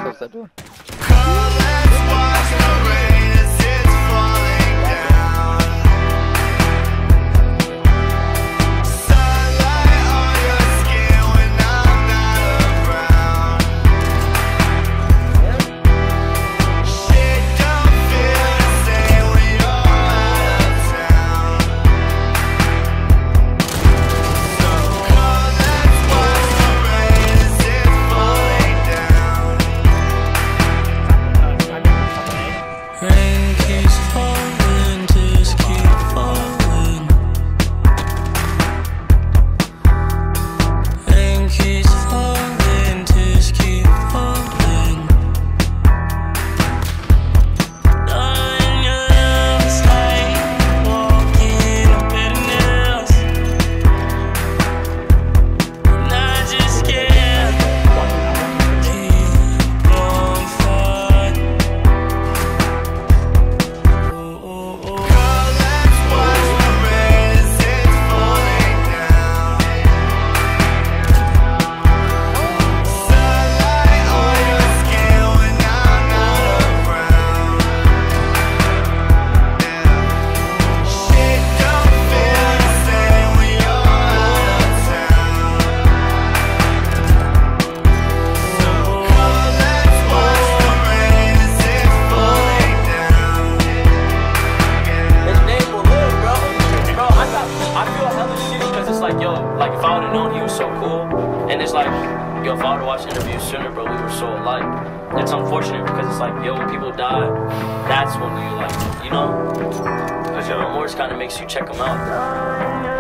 close that door. Rain keeps falling, tears keep falling. Rain keeps falling, tears keep falling. Darling, your love is like walking up bitterness, and I just can't keep on fighting. Like if I would've known he was so cool, and it's like, yo, if I would've watched interviews sooner, bro, we were so alike. It's unfortunate because it's like, yo, when people die, that's when you like, you know? Because your remorse kind of makes you check them out.